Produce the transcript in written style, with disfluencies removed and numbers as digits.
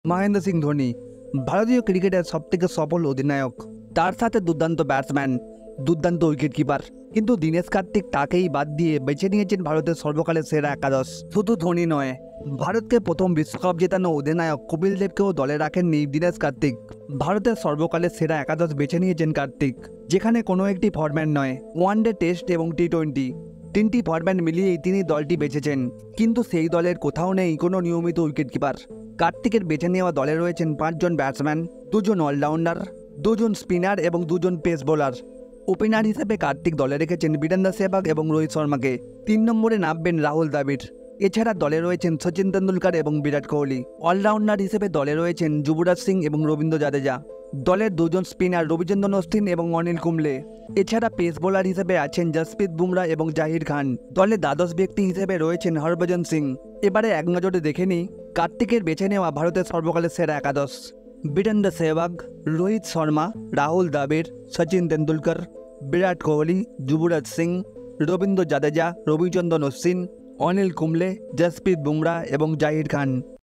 মহেন্দ্র সিং ধোনি ভারতীয় ক্রিকেটের সবথেকে সফল অধিনায়ক, তার সাথে দুর্দান্ত ব্যাটসম্যান, দুর্দান্ত উইকেট কিপার। কিন্তু দীনেশ কার্তিক তাকেই বাদ দিয়ে বেছে নিয়েছেন ভারতের সর্বকালের সেরা একাদশ। শুধু ধোনি নয়, ভারতকে প্রথম বিশ্বকাপ জেতানো অধিনায়ক কপিল দেবকেও দলে রাখেননি দীনেশ কার্তিক। ভারতের সর্বকালের সেরা একাদশ বেছে নিয়েছেন কার্তিক, যেখানে কোনো একটি ফরম্যাট নয়, ওয়ানডে, টেস্ট এবং টি-20 তিনটি ফরম্যাট মিলিয়েই তিনি দলটি বেছেছেন। কিন্তু সেই দলের কোথাও নেই কোনো নিয়মিত উইকেট কিপার। কার্তিকের বেছে নেওয়া দলে রয়েছেন 5 জন ব্যাটসম্যান, 2 জন অলরাউন্ডার, 2 জন স্পিনার এবং 2 জন পেস বোলার। ওপেনার হিসেবে কার্তিক দলে রেখেছেন বীরেন্দ্র সেহবাগ এবং রোহিত শর্মাকে। 3 নম্বরে নামবেন রাহুল দ্রাবিড়। এছাড়া দলে রয়েছেন সচিন তেন্ডুলকর এবং বিরাট কোহলি। অলরাউন্ডার হিসেবে দলে রয়েছেন যুবরাজ সিং এবং রবীন্দ্র জাদেজা। দলের 2 জন স্পিনার রবিচন্দ্রন অশ্বিন এবং অনিল কুম্বলে। এছাড়া পেস বোলার হিসেবে আছেন জসপ্রীত বুমরা এবং জাহির খান। দলে দ্বাদশ ব্যক্তি হিসেবে রয়েছেন হরভজন সিং। এবারে এক নজরে দেখে নিই কার্তিকের বেছে নেওয়া ভারতের সর্বকালের সেরা একাদশ। বীরেন্দ্র সেহবাগ, রোহিত শর্মা, রাহুল দ্রাবিড়, সচিন তেন্ডুলকর, বিরাট কোহলি, যুবরাজ সিং, রবীন্দ্র জাদেজা, রবিচন্দ্রন অশ্বিন, অনিল কুম্বলে, জসপ্রীত বুমরা এবং জাহির খান।